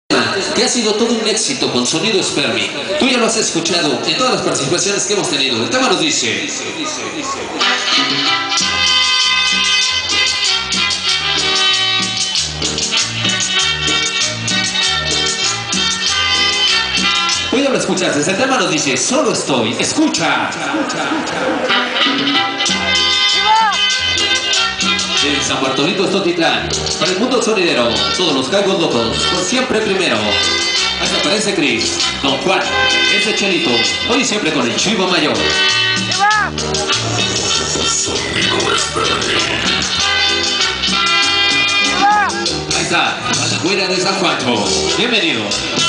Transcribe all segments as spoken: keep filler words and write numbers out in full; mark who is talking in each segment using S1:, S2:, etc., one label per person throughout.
S1: que ha sido todo un éxito con Sonido Spermi. Tú ya lo has escuchado en todas las participaciones que hemos tenido. El tema nos dice... Voy a escuchar, este tema nos dice, solo estoy, escucha. En San Bartolito, Estotitlán, para el mundo sonidero, todos los cargos locos, por siempre primero. Hasta aparece Cris, Don Juan, ese Chelito, hoy siempre con el Chivo Mayor. Ahí está, a la güera de San Juancho. Bienvenido.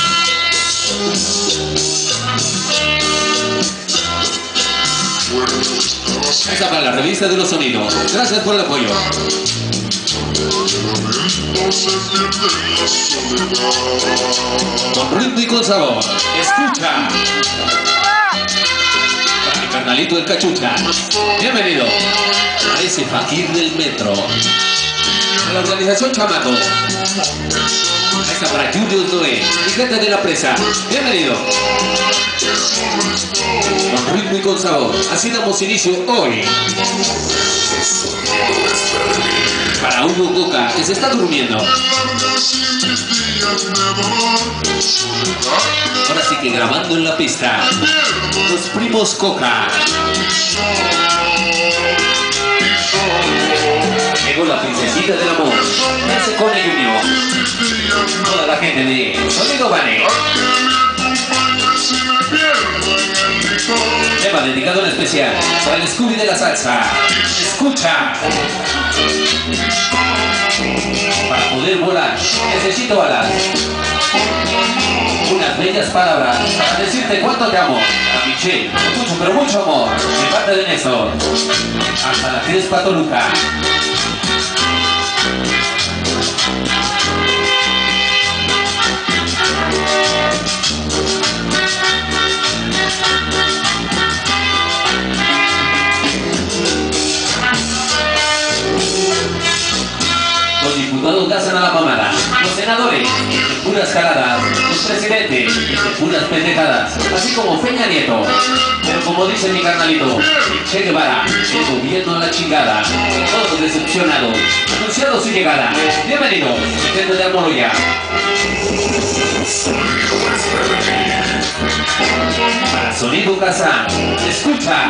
S1: Ahí está para la revista de los sonidos. Gracias por el apoyo. Con ritmo y con sabor. Escucha. Para mi carnalito el Cachucha. Bienvenido a ese fakir del metro. A la organización Chamaco. Ahí está para Julius Noé, mi gente de la presa. Bienvenido. Con ritmo y con sabor. Así damos inicio hoy. Para Hugo Coca, que se está durmiendo. Ahora sí que grabando en la pista. Los primos Coca. Llegó la princesita del amor. Ese Cone Junior. Toda la gente de Sonido Vane. Tema dedicado en especial para el Scooby de la salsa. Escucha. Para poder volar necesito alas. Unas bellas palabras para decirte cuánto te amo. A Michelle, mucho pero mucho amor. De parte de Néstor. Hasta la Crespa Toluca. Los diputados hacen a la mamada, los senadores de puras jaladas, los presidentes de puras pendejadas, así como Peña Nieto. Pero como dice mi carnalito, Che Guevara, el gobierno a la chingada, todos decepcionados, anunciado su llegada. Bienvenido, gente de Amoroya. Para Sonido Casa, escucha.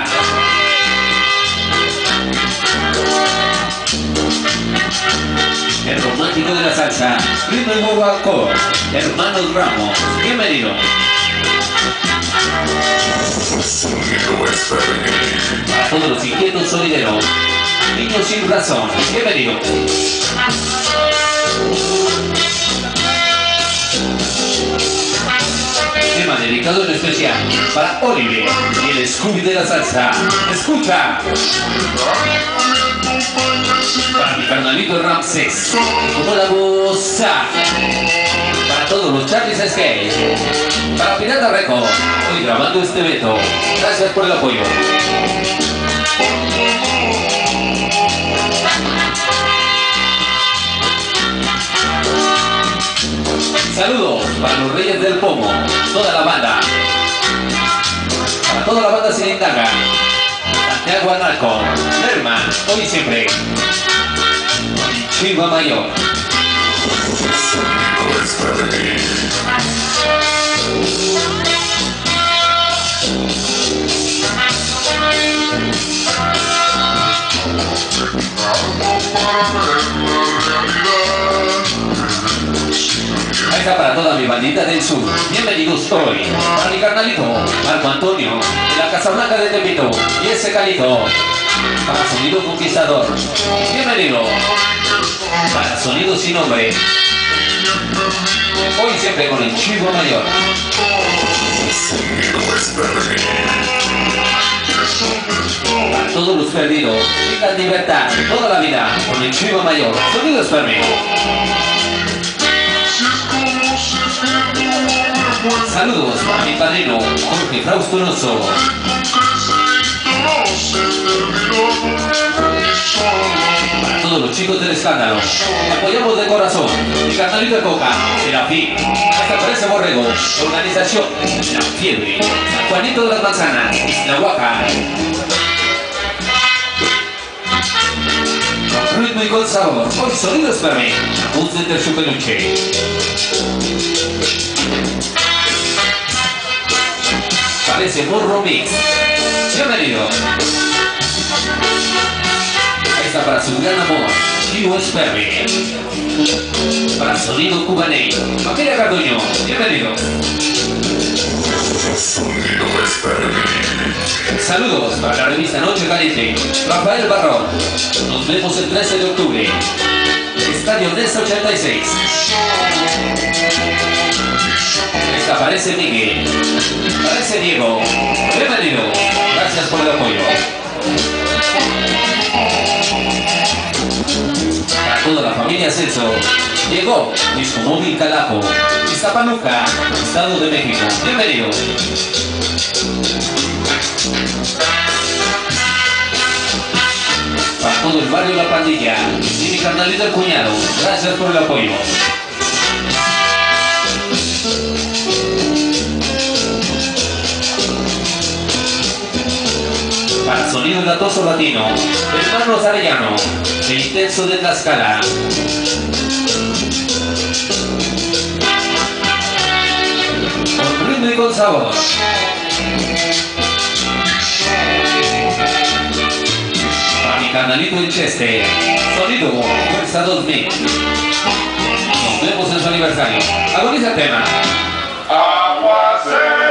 S1: El romántico de la salsa, ritmo y nuevo alcohol, Hermanos Ramos, bienvenido. Para todos los inquietos sonideros, niños sin razón, bienvenido. Tema dedicado en especial para Oliver y el Scooby de la salsa, escucha. Para mi carnalito Ramses, como la bossa. Para todos los Charlies Skate. Para Pirata Record, hoy grabando este evento. Gracias por el apoyo. Saludos para los Reyes del Pomo, toda la banda. Para toda la banda Cilindaga. Santiago Analco, Lerma, hoy y siempre. Chiva Mayor. Ahí está para toda mi bandita del sur. Bienvenidos hoy. Para mi carnalito, Marco Antonio, de la Casablanca de Tepito. Y ese Calito. Para Sonido Conquistador. Bienvenido. Para Sonido Sin Nombre. Hoy siempre con el Chivo Mayor. Para todos los perdidos, tengan libertad toda la vida con el Chivo Mayor. Sonido Spermi. Saludos a mi padrino Jorge Frausto Noso. Para todos todos los chicos del escándalo. Apoyamos de corazón. Mi carnalito de Coca, Serafín. Hasta parece Borrego. Organización La Fiebre. San Juanito de las Manzanas. La Huaca. Con ritmo y con sabor. Hoy sonido Sperme. Un center su peluche. Parece Morro Mix. Bienvenido. Ahí está para su gran amor, Chivo Sperme. Para Sonido Cubaney, Familia Carduño. Bienvenido.
S2: Sonido Sperme.
S1: Saludos para la revista Noche Caliente, Rafael Barrón. Nos vemos el trece de octubre. Estadio Nesa ochenta y seis. Esta aparece Miguel. Aparece Diego. Bienvenido. Gracias por el apoyo. Para toda la familia Celso. Llegó Disco Móvil Calapo. Iztapaluca, Estado de México. Bienvenido. Para todo el barrio La Pandilla y mi carnalito El Cuñado, gracias por el apoyo. Para Sonido Latoso Latino, Hermanos Arellano, El Intenso de Tlaxcala. Con ritmo y con sabor. Para mi canalito El Cheste, Sonido Fuerza dos mil. Nos vemos en su aniversario. Agoniza el tema.
S2: Aguacero.